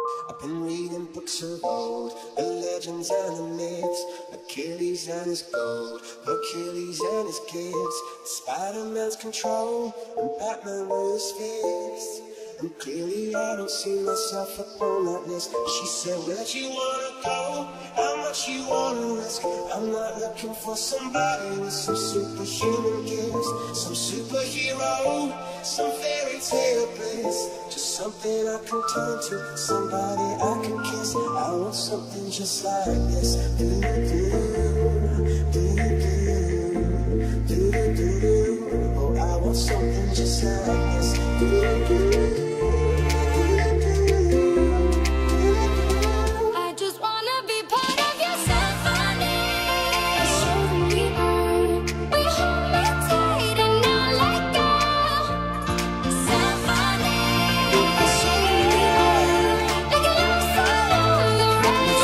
I've been reading books of old, the legends and the myths, Achilles and his gold, Achilles and his gifts, Spider-Man's control, and Batman with his fists. And clearly I don't see myself up on that list. She said, where'd you wanna go? How much you wanna risk? I'm not looking for somebody with some superhuman gifts, some superhero, some fairy tale bliss. Just something I can turn to, somebody I can kiss. I want something just like this. Oh, I want something just like this. I just wanna be part of your symphony. Show me on, we hold me tight and not let go. Symphony, show me on, like a love song on the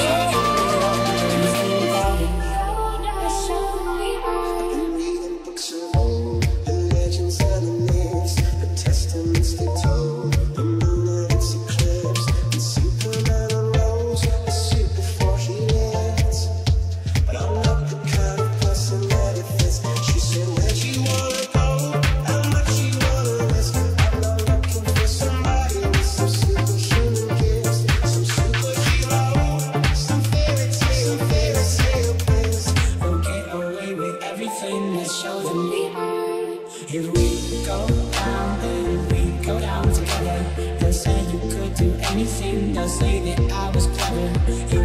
radio. Show me on. Been reading books of old, the legends and the myths, the testaments they told, the moon and its eclipse, and Superman unrolls a suit before he lived. But I'm not the kind of person that it fits. She said, where'd you wanna go? How much you wanna risk? I'm not looking for somebody with some superhuman gifts, some superhero, some fairy tale bliss. We'll get away with everything that's chosen me. If we go down, then we go down together. They'll say you could do anything, they'll say that I was clever.